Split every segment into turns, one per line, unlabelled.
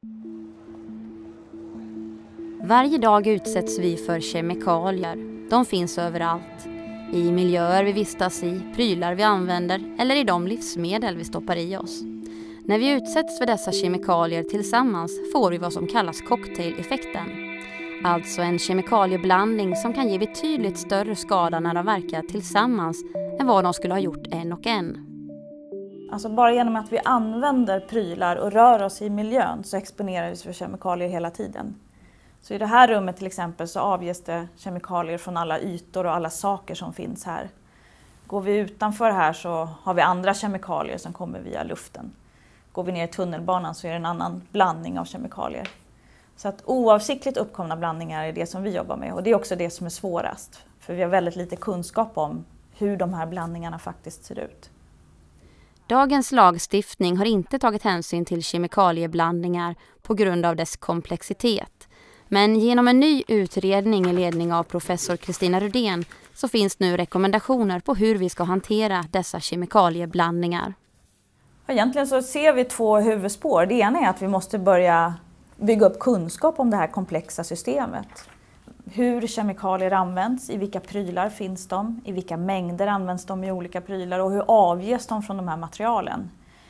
Varje dag utsätts vi för kemikalier. De finns överallt. I miljöer vi vistas i, prylar vi använder eller i de livsmedel vi stoppar i oss. När vi utsätts för dessa kemikalier tillsammans får vi vad som kallas cocktaileffekten. Alltså en kemikalieblandning som kan ge betydligt större skada när de verkar tillsammans än vad de skulle ha gjort en och en.
Alltså bara genom att vi använder prylar och rör oss i miljön så exponerar vi oss för kemikalier hela tiden. Så i det här rummet till exempel så avges det kemikalier från alla ytor och alla saker som finns här. Går vi utanför här så har vi andra kemikalier som kommer via luften. Går vi ner i tunnelbanan så är det en annan blandning av kemikalier. Så att oavsiktligt uppkomna blandningar är det som vi jobbar med och det är också det som är svårast. För vi har väldigt lite kunskap om hur de här blandningarna faktiskt ser ut.
Dagens lagstiftning har inte tagit hänsyn till kemikalieblandningar på grund av dess komplexitet. Men genom en ny utredning i ledning av professor Kristina Rudén så finns nu rekommendationer på hur vi ska hantera dessa kemikalieblandningar.
Egentligen så ser vi två huvudspår. Det ena är att vi måste börja bygga upp kunskap om det här komplexa systemet. Hur kemikalier används, i vilka prylar finns de, i vilka mängder används de i olika prylar och hur avges de från de här materialen.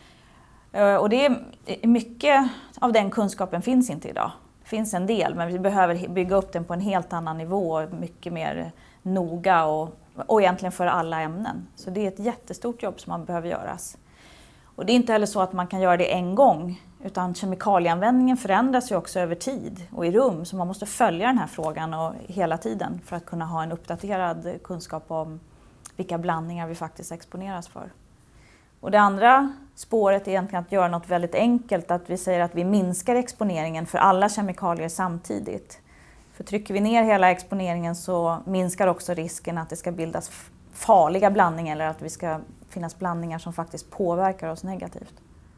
Och det är mycket av den kunskapen finns inte idag. Det finns en del men vi behöver bygga upp den på en helt annan nivå, mycket mer noga och egentligen för alla ämnen. Så det är ett jättestort jobb som man behöver göras. Och det är inte heller så att man kan göra det en gång utan kemikalieanvändningen förändras ju också över tid och i rum så man måste följa den här frågan och hela tiden för att kunna ha en uppdaterad kunskap om vilka blandningar vi faktiskt exponeras för. Och det andra spåret är egentligen att göra något väldigt enkelt, att vi säger att vi minskar exponeringen för alla kemikalier samtidigt. För trycker vi ner hela exponeringen så minskar också risken att det ska bildas farliga blandningar eller att det ska finnas blandningar som faktiskt påverkar oss negativt.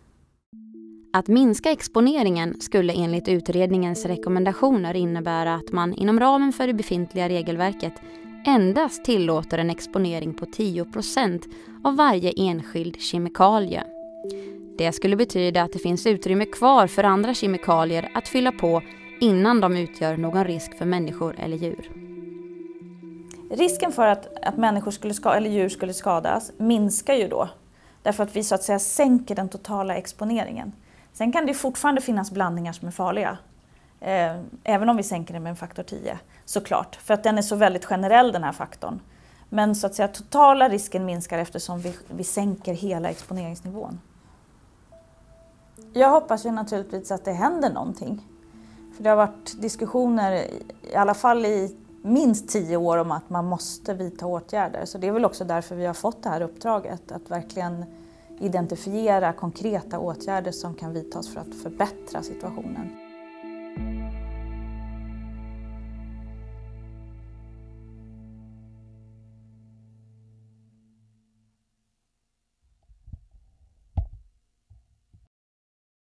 Att minska exponeringen skulle enligt utredningens rekommendationer innebära att man inom ramen för det befintliga regelverket endast tillåter en exponering på 10% av varje enskild kemikalie. Det skulle betyda att det finns utrymme kvar för andra kemikalier att fylla på innan de utgör någon risk för människor eller djur.
Risken för att människor eller djur skulle skadas minskar ju då. Därför att vi så att säga sänker den totala exponeringen. Sen kan det fortfarande finnas blandningar som är farliga. Även om vi sänker den med en faktor 10 såklart. För att den är så väldigt generell den här faktorn. Men så att säga totala risken minskar eftersom vi sänker hela exponeringsnivån. Jag hoppas ju naturligtvis att det händer någonting. För det har varit diskussioner i alla fall i minst 10 år om att man måste vidta åtgärder. Så det är väl också därför vi har fått det här uppdraget. Att verkligen identifiera konkreta åtgärder som kan vidtas för att förbättra situationen.